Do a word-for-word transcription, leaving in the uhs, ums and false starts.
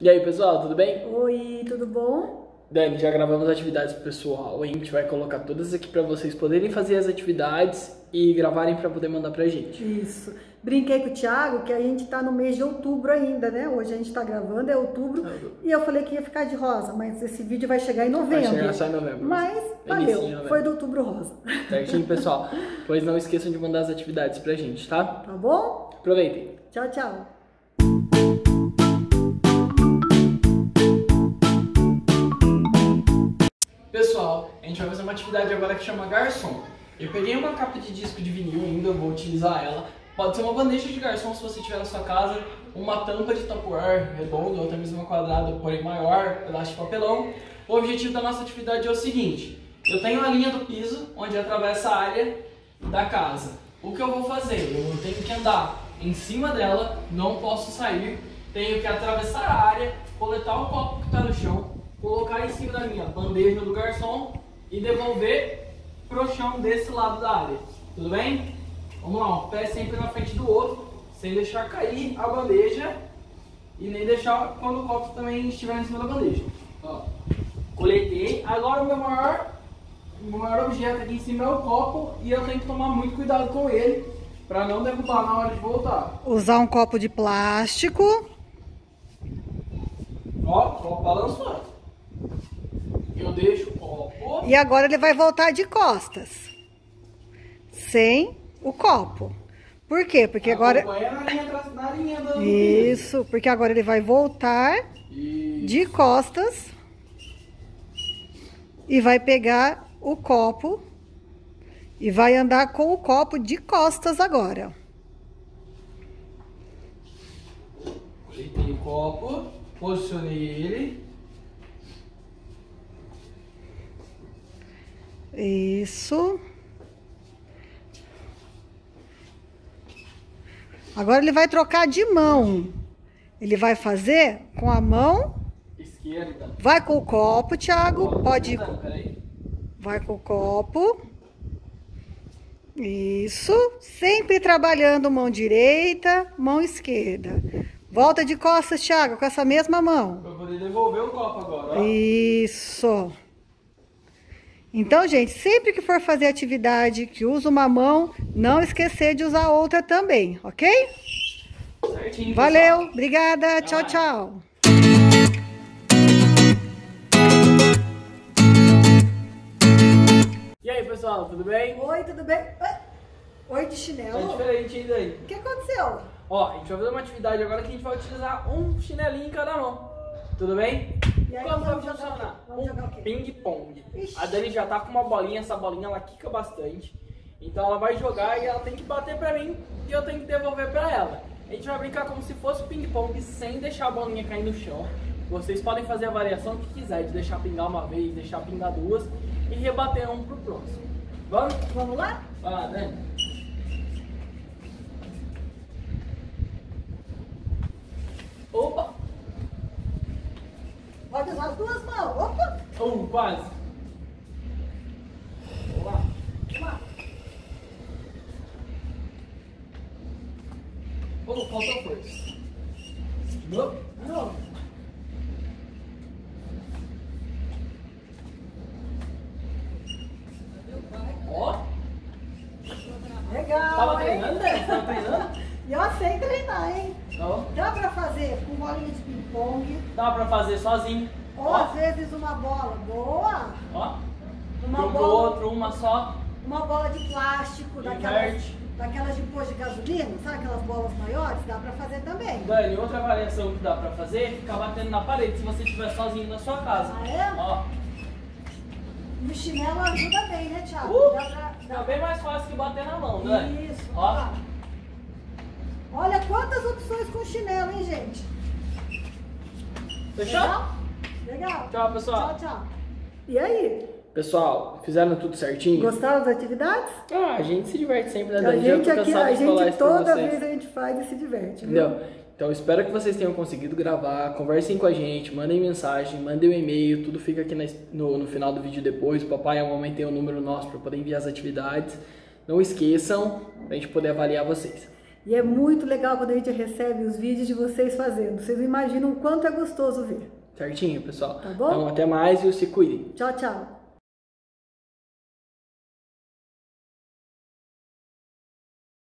E aí, pessoal, tudo bem? Oi, tudo bom? Dani, já gravamos atividades pro pessoal. A gente vai colocar todas aqui para vocês poderem fazer as atividades e gravarem para poder mandar pra gente. Isso. Brinquei com o Thiago que a gente tá no mês de outubro ainda, né? Hoje a gente tá gravando, é outubro. Ah, e eu falei que ia ficar de rosa, mas esse vídeo vai chegar em novembro. Vai chegar só em novembro. Mas valeu, foi do outubro rosa. Certinho, pessoal. Pois não esqueçam de mandar as atividades pra gente, tá? Tá bom? Aproveitem. Tchau, tchau. Pessoal, a gente vai fazer uma atividade agora que chama garçom. Eu peguei uma capa de disco de vinil ainda, eu vou utilizar ela. Pode ser uma bandeja de garçom se você tiver na sua casa, uma tampa de Tupperware redonda ou até mesmo uma quadrada, porém maior, pedaço de papelão. O objetivo da nossa atividade é o seguinte: eu tenho a linha do piso onde atravessa a área da casa. O que eu vou fazer? Eu tenho que andar em cima dela, não posso sair, tenho que atravessar a área, coletar o copo que está no chão, colocar em cima da minha bandeja do garçom e devolver pro chão desse lado da área. Tudo bem? Vamos lá, um pé sempre na frente do outro, sem deixar cair a bandeja e nem deixar quando o copo também estiver em cima da bandeja. Ó, coletei. Agora o meu maior, o meu maior objeto aqui em cima é o copo e eu tenho que tomar muito cuidado com ele para não derrubar na hora de voltar. Usar um copo de plástico. Ó, o copo balançou. Eu deixo o copo. E agora ele vai voltar de costas. Sem o copo. Por quê? Porque agora... Na linha, na linha do... Isso, porque agora ele vai voltar Isso. de costas. E vai pegar o copo. E vai andar com o copo de costas agora. Deitei o copo, posicionei ele. Isso. Agora ele vai trocar de mão. Ele vai fazer com a mão esquerda. Vai com o copo, Thiago. Oh, Pode ir. Não, peraí. Vai com o copo. Isso. Sempre trabalhando mão direita, mão esquerda. Volta de costas, Thiago, com essa mesma mão. Pra poder devolver o copo agora, ó. Isso. Então, gente, sempre que for fazer atividade que usa uma mão, não esquecer de usar a outra também, ok? Certinho, valeu, pessoal. Obrigada, tchau, tchau. E aí, pessoal, tudo bem? Oi, tudo bem? Oi, de chinelo? Tá diferente ainda aí. O que aconteceu? Ó, a gente vai fazer uma atividade agora que a gente vai utilizar um chinelinho em cada mão. Tudo bem? E aí, Como vai vamos funcionar? jogar, vamos jogar o quê? Ping-pong. Ixi. A Dani já tá com uma bolinha, essa bolinha ela quica bastante. Então ela vai jogar e ela tem que bater pra mim e eu tenho que devolver pra ela. A gente vai brincar como se fosse ping-pong sem deixar a bolinha cair no chão. Vocês podem fazer a variação que quiser, de deixar pingar uma vez, deixar pingar duas e rebater um pro próximo. Vamos? Vamos lá? Vai lá, Dani. Opa! Pode usar as duas mãos. Opa! Um, quase. Vamos lá. Vamos lá. Oh, faltou força. Não? Não. Ó. Legal, Tava hein? treinando, né? Tava treinando? E eu sei treinar, hein? Ó. Dá pra fazer com bolinha de ping-pong. Dá pra fazer sozinho. Ou Ó. às vezes uma bola boa. Ó. Uma Um pro bola, outro, uma só. uma bola de plástico, daquelas, Inverte. daquelas de posto de gasolina, sabe aquelas bolas maiores? Dá pra fazer também. Dani, outra variação que dá pra fazer é ficar batendo na parede se você estiver sozinho na sua casa. Ah, é? Ó. E o chinelo ajuda bem, né, Thiago? Uh, Dá pra, dá Tá bem mais fácil que bater na mão, Dani. Isso, Ó. ó. Olha quantas opções com chinelo, hein, gente? Fechou? Legal? Legal. Tchau, pessoal. Tchau, tchau. E aí? Pessoal, fizeram tudo certinho? Gostaram das atividades? Ah, a gente se diverte sempre, né, A Dani? Já gente tô aqui, cansado a de falar gente isso pra toda vocês. vez a gente faz e se diverte, viu? Entendeu? Então espero que vocês tenham conseguido gravar, conversem com a gente, mandem mensagem, mandem um e-mail, tudo fica aqui na, no, no final do vídeo depois. O papai e a mamãe tem o número nosso para poder enviar as atividades. Não esqueçam, pra gente poder avaliar vocês. E é muito legal quando a gente recebe os vídeos de vocês fazendo. Vocês não imaginam o quanto é gostoso ver. Certinho, pessoal. Tá bom? Então, até mais e se cuidem. Tchau, tchau.